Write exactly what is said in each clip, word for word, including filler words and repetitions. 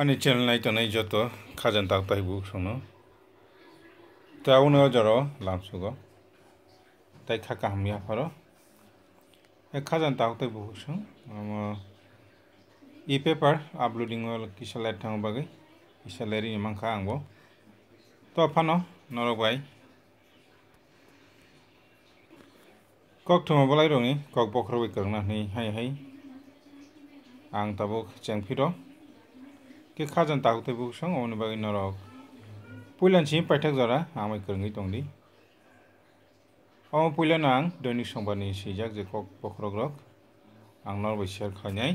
Ani channel nai tonai joto khajan tak tai bu sono. Ta uno jaro lamsugo. Tai khaka hamya faro. E khajan tak tai bu song. Ama e paper uploading ol kisalet thang bagai. Kisaleri mangkha angbo. To phano norok bai. Kok thuma bolai rongi kok bokro bai karna ni hai hai. Ang tabuk cheng phiro. Ke khajan tak tai bu song on bagai norok. Puilan si paithak jara amai karngi tongdi. Amo puilan ang doni songbani sijak je kok bokro grok. Ang nor bai share khainai.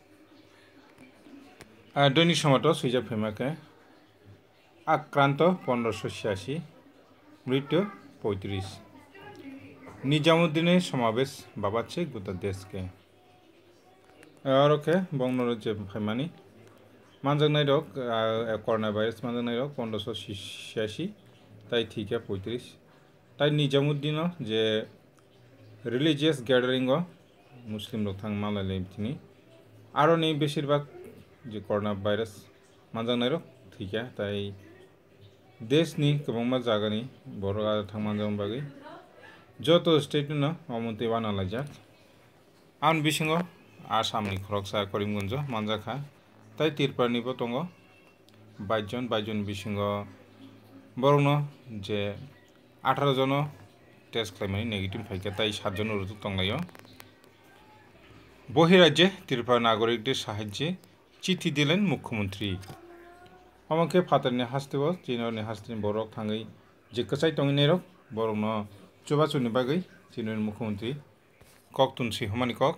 A doni somato sijak phemake. Akranto পনেরোশো ছিয়াশি মৃত্যু পঁয়ত্রিশ নিজামুদ্দিনের সমাবেশ বাবাচ্ছে গোটা দেশকে আরকে বংনরাজ্যে ফাইমানি মানজাংনাই রক করোনা ভাইরাস মানজাংনাই রক পনেরোশো ছিয়াশি তাই ঠিক পঁয়ত্রিশ তাই নিজামুদ্দিনও যে রিলিজিয়াস গ্যাদারিং মুসলিম লোক থাং মালাইলে তিনি আরও নেই বেশিরভাগ যে করোনা ভাইরাস মানজাংনাই রক ঠিক তাই देशनि गोबांबा जागानि बर' थांमानजों बागै जत' स्टेटनो अमन्ते बाना लायजाक आन बिसिङाव आसामनि खरगसा करिमगन्ज मानजाखा ताइ तिरपारनिबो दङ बाइजन बाइजन बिसिङाव बर'नो जे আঠারো জন टेस्ट खालामनानै नेगेटिभ फाइका ताइ सात जन रुजु दंलायो बहिराज्ये तिरपार नागरिकদের সাহায্যে চিঠি দিলেন মুখ্যমন্ত্রী আমাকে ফাতারনি হাসতেব চিনরনি হাসতেনি বরক থাঙ্গই যে কসাই টংনেরক বরং চুবাচুনি বাগৈ চিনর মুখ্যমন্ত্রী কক তুনসি হমানি কক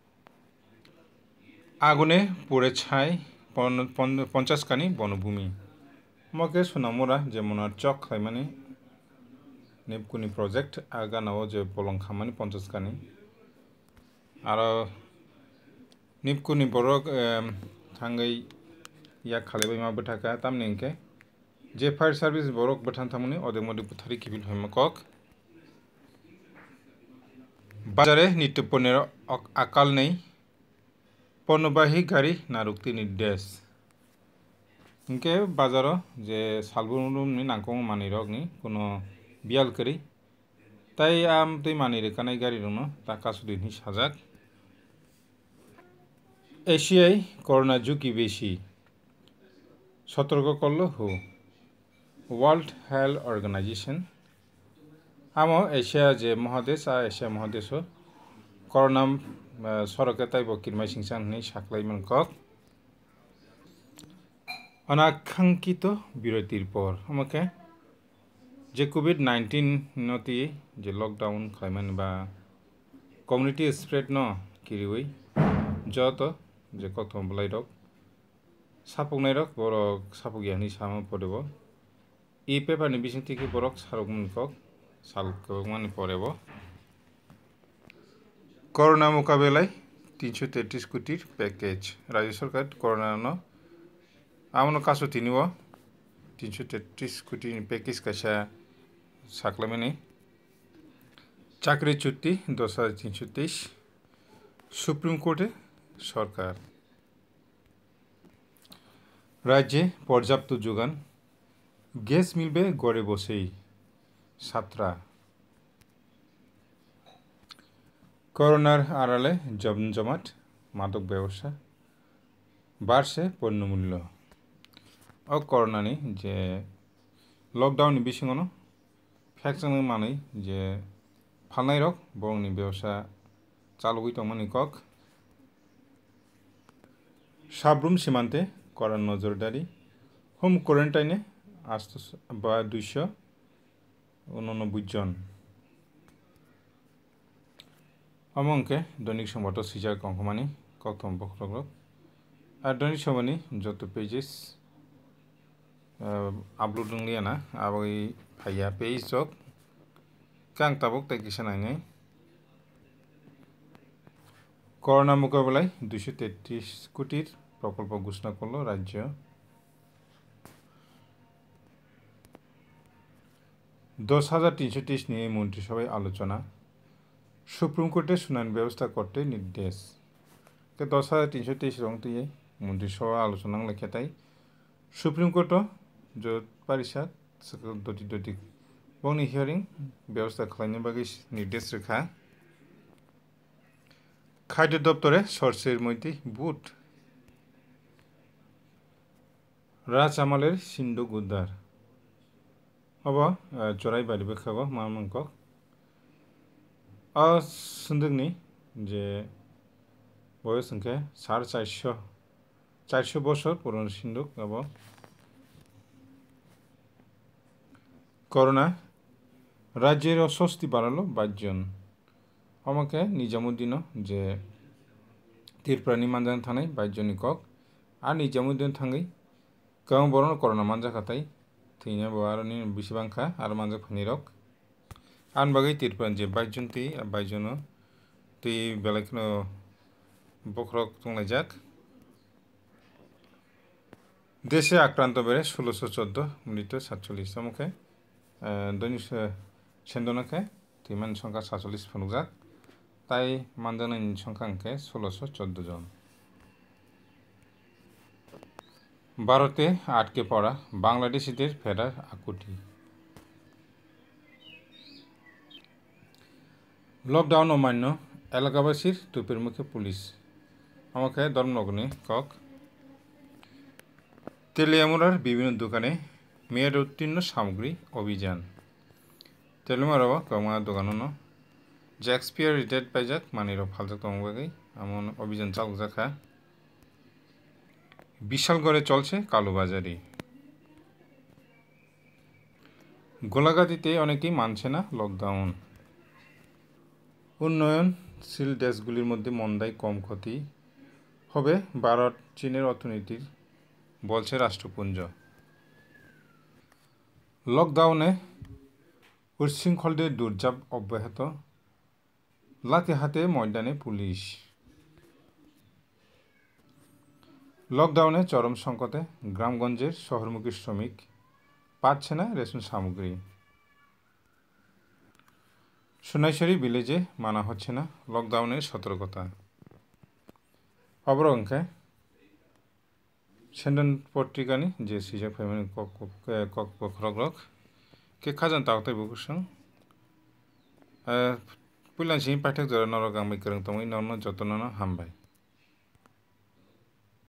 আগুনে পুড়ে ছাই পঞ্চাশ কানি বনভূমি আমাকে সোনামুরা যেমন চক খাইমানি নেপকুনি প্রজেক্ট আগানাও যে পলং খামানি পঞ্চাশ কানি আর নেপকুনি বরক থাঙ্গই या खालेबाय मा बथाका तामनेंके जे फायर सार्भिस बरक बथान थामनि अदे मदे बुथारि किबिल हयमकक बाजारे नित्यपनेर आकाल नै पण्यबाही गाड़ी नारुक्ति निर्देश इनके बाजारो जे सालबुरुमनि नांगौ मानि रगनि कोनो बियाल करि ताइ आम तै मानि रेखानाय गाड़ी दंनो ताका सुदिनि साजाक एशियाय करোনা ঝুঁকি বেশি সতর্ক করল হু ওয়ার্ল্ড হেলথ অর্গানাইজেশন আমো এশিয়া যে মহাদেশ আর এশিয়া মহাদেশ করোনা সরকে তাই বকিরমাই সিংসান হই সাকলাইমান কক অনাকাঙ্ক্ষিত বিরতির পর আমাকে যে কোভিড নাইনটিন নতি যে লকডাউন খাইমান বা কমিউনিটি স্প্রেড ন কিরিউই যত যে কত বলাই রক সাপকনাই রক বরক সাপকিয়ানি সামা পড়েব ই পেপারনি বিসিংতিকি বরক সারকমন কক সালকমান পড়েব করোনা মোকাবেলায় তিনশো তেত্রিশ কোটির প্যাকেজ রাজ্য সরকার করোনা আমন কাছো তিনিব তিনশো তেত্রিশ কোটির প্যাকেজ কাছা সাকলামেনি চাকরি চুক্তি দশ হাজার তিনশো তেইশ সুপ্রিম কোর্টে সরকার राज्य पर्याप्त जोगान गैस मिलबे गड़े बसेई सातरा करোनार आड़ाले जमजमाट मादक व्यवसा बाड़ছে पण्य मूल्य और करোनानि जे लकडाउन बिसिङावनो फैक्सन मानै जे फालनाय रक बरंनि व्यवसा चालुगै दंमोन कक साब्रुम सीमान्ते कड़ा नजरदारी होम क्वारेंटाइने आस्त बा दुइशो उननब्बई जन अमंके दैनिक संबाद सिजार कंकमानी कक्तम बख्रग्रक और दैनिक संबादनि जत पेजेस आपलोड लियाना आबै फाइया पेज जक कां ताबक ताइकिसा नायनाय করোনা মোকাবেলায় দুইশো তেত্রিশ কোটির প্রকল্প ঘোষণা করল রাজ্য দশ হাজার তিনশো তেইশ নিয়ে মন্ত্রিসভায় আলোচনা সুপ্রিম কোর্টে শুনানি ব্যবস্থা করতে নির্দেশ দশ হাজার তিনশো তেইশ রংটি মন্ত্রিসভা আলোচনা লেখাটাই सुप्रीम कोर्ट जज परिषद दति दति बंनि हियरिंग व्यवस्था खालामनो बागै निर्देश रेखा खाद्य दप्तरे सरसेर मध्य बुट राजामालेर सिन्दुक उद्धार अब चोराई बाड़ी बेखागो मामंक अ सिन्दुकनि जे बयस संख्या साढ़े चारशो चारशो बছর पुरानो सिन्दुक अब করোনা রাজ্যের অস্বস্তি বাড়ালো বাইশ জন আমাকে নিজামুদ্দিন যে তীরপ্রাণী মানজান থানায় বাইশ জনই কক আর নিজামুদ্দিন থাঙ্গै गोबां बर'नो कर'ना मानजाखाथाय थैनाय बारनि बिसिबांखा आरो मानजाक फानिरक आन बागै তীরপ্রাণ जे বাইশ জন थै বাইশ जन थै बेलायखनो बख्रक तंलायजाक देशे आक्रांत बेरे ষোলোশো চোদ্দ মৃত সাতচল্লিশ আমাকে দৈনিক সেন্দনাকে थैमान संख्या সাতচল্লিশ फनुकजाक তাই मानजानायनि संख्या अंके ষোলোশো চোদ্দ জন ভারতে আটকে পড়া বাংলাদেশিদের ফেরার আকুতি লকডাউন অমান্য এলাকাবাসীর তোপের মুখে পুলিশ আমাকে ধর্মনগরে কক তেলিয়ামুড়ার বিভিন্ন দোকানে মেয়াদ উত্তীর্ণ সামগ্রী অভিযান তেলিয়ামুড়াও গোबां দোকাनावनो जे एक्सपायारि डेट पाइजाक मानिराव फालजाक दंबागै एमन अभियान चालुजाखा বিশালগড়ে চলছে কালোবাজারি গোলাগাতিতে অনেকেই মানছে না লকডাউন উন্নয়নশীল দেশগুলির মধ্যে মন্দায় কম ক্ষতি হবে ভারত চীনের অর্থনীতির বলছে রাষ্ট্রপুঞ্জ লকডাউনে উচ্ছৃঙ্খলদের দুর্যাব অব্যাহত লাঠিহাতে ময়দানে পুলিশ লকডাউনে চরম সংকটে গ্রামগঞ্জের শহরমুখী শ্রমিক পাচ্ছে না রেশন সামগ্রী সোনাইছড়ি ভিলেজে মানা হচ্ছে না লকডাউনের সতর্কতা অবরঙ্কে সেন্ডন পত্রিকানি যে সিজা ফ্যামিলি কক কক বখরক কে খাজান তাওতে বুকুসং পুলানসি পাঠক জরা নরগাं मैगोरों तङै नर्न जतननो हामबाय।